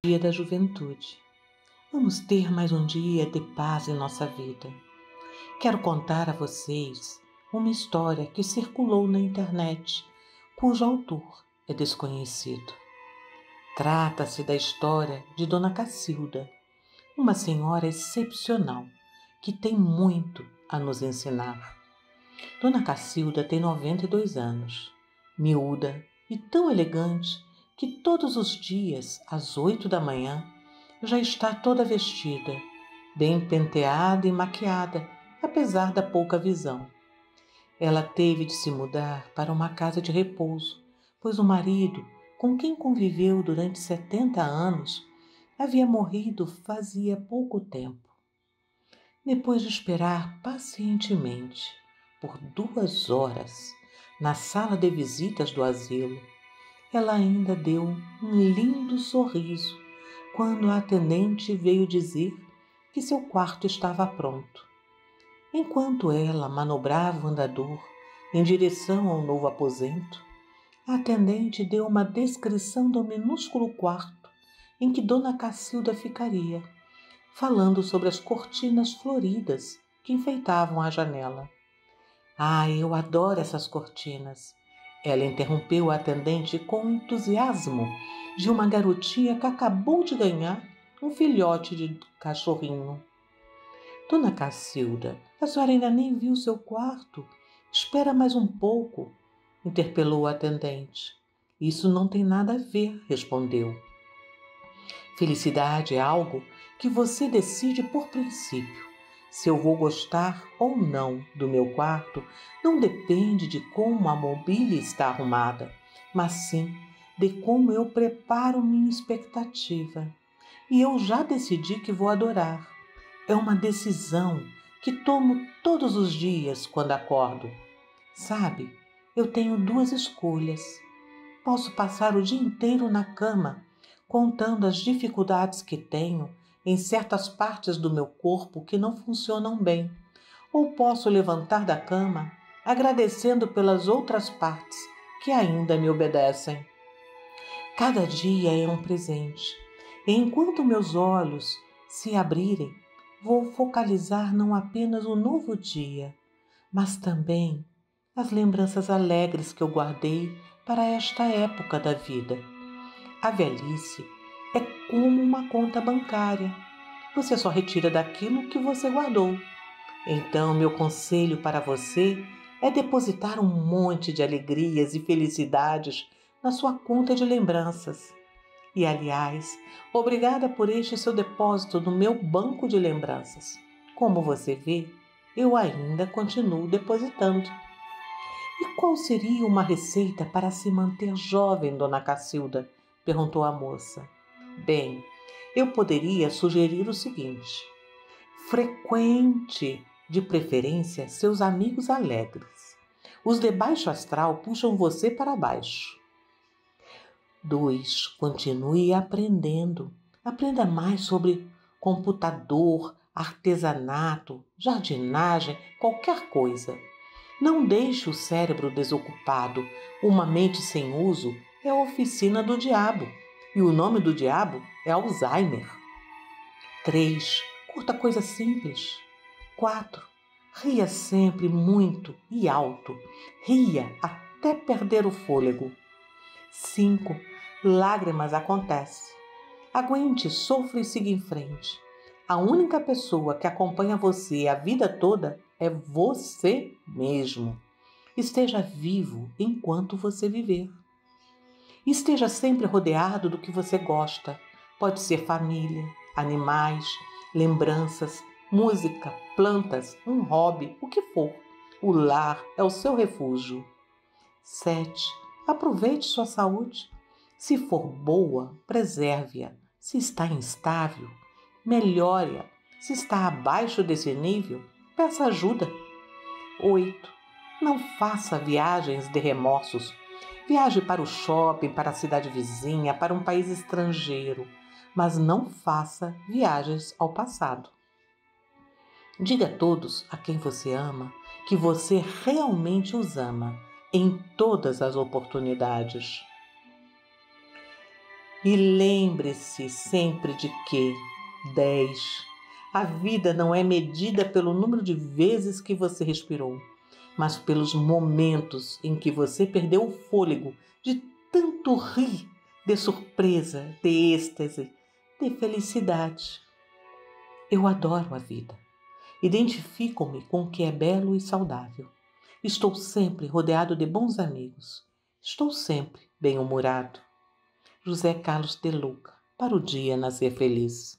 Dia da juventude. Vamos ter mais um dia de paz em nossa vida. Quero contar a vocês uma história que circulou na internet, cujo autor é desconhecido. Trata-se da história de Dona Cacilda, uma senhora excepcional que tem muito a nos ensinar. Dona Cacilda tem 92 anos, miúda e tão elegante que todos os dias, às 8 da manhã, já está toda vestida, bem penteada e maquiada, apesar da pouca visão. Ela teve de se mudar para uma casa de repouso, pois o marido, com quem conviveu durante 70 anos, havia morrido fazia pouco tempo. Depois de esperar pacientemente por 2 horas na sala de visitas do asilo, ela ainda deu um lindo sorriso quando a atendente veio dizer que seu quarto estava pronto. Enquanto ela manobrava o andador em direção ao novo aposento, a atendente deu uma descrição do minúsculo quarto em que Dona Cacilda ficaria, falando sobre as cortinas floridas que enfeitavam a janela. "Ah, eu adoro essas cortinas!" Ela interrompeu a atendente com o entusiasmo de uma garotinha que acabou de ganhar um filhote de cachorrinho. "Dona Cacilda, a senhora ainda nem viu seu quarto. Espera mais um pouco", interpelou a atendente. "Isso não tem nada a ver", respondeu. "Felicidade é algo que você decide por princípio. Se eu vou gostar ou não do meu quarto não depende de como a mobília está arrumada, mas sim de como eu preparo minha expectativa. E eu já decidi que vou adorar. É uma decisão que tomo todos os dias quando acordo. Sabe, eu tenho 2 escolhas. Posso passar o dia inteiro na cama, contando as dificuldades que tenho em certas partes do meu corpo que não funcionam bem, ou posso levantar da cama agradecendo pelas outras partes que ainda me obedecem. Cada dia é um presente, e enquanto meus olhos se abrirem, vou focalizar não apenas o novo dia, mas também as lembranças alegres que eu guardei para esta época da vida. A velhice é como uma conta bancária. Você só retira daquilo que você guardou. Então, meu conselho para você é depositar um monte de alegrias e felicidades na sua conta de lembranças. E, aliás, obrigada por este seu depósito no meu banco de lembranças. Como você vê, eu ainda continuo depositando. "E qual seria uma receita para se manter jovem, Dona Cacilda?" perguntou a moça. "Bem, eu poderia sugerir o seguinte: frequente, de preferência, seus amigos alegres. Os de baixo astral puxam você para baixo. 2. Continue aprendendo. Aprenda mais sobre computador, artesanato, jardinagem, qualquer coisa. Não deixe o cérebro desocupado. Uma mente sem uso é a oficina do diabo. E o nome do diabo é Alzheimer. 3. Curta coisas simples. 4. Ria sempre muito e alto. Ria até perder o fôlego. 5. Lágrimas acontecem. Aguente, sofra e siga em frente. A única pessoa que acompanha você a vida toda é você mesmo. Esteja vivo enquanto você viver. Esteja sempre rodeado do que você gosta. Pode ser família, animais, lembranças, música, plantas, um hobby, o que for. O lar é o seu refúgio. 7. Aproveite sua saúde. Se for boa, preserve-a. Se está instável, melhore-a. Se está abaixo desse nível, peça ajuda. 8. Não faça viagens de remorsos. Viaje para o shopping, para a cidade vizinha, para um país estrangeiro, mas não faça viagens ao passado. Diga a todos a quem você ama que você realmente os ama em todas as oportunidades. E lembre-se sempre de que 10. A vida não é medida pelo número de vezes que você respirou, mas pelos momentos em que você perdeu o fôlego de tanto rir, de surpresa, de êxtase, de felicidade. Eu adoro a vida. Identifico-me com o que é belo e saudável. Estou sempre rodeado de bons amigos. Estou sempre bem-humorado. José Carlos de Luca, para o dia nascer feliz.